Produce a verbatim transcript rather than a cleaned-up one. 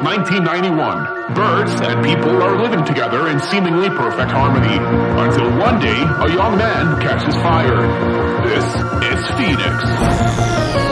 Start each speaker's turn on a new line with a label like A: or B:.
A: nineteen ninety-one. Birds and people are living together in seemingly perfect harmony, until one day a young man catches fire. This is Phoenix.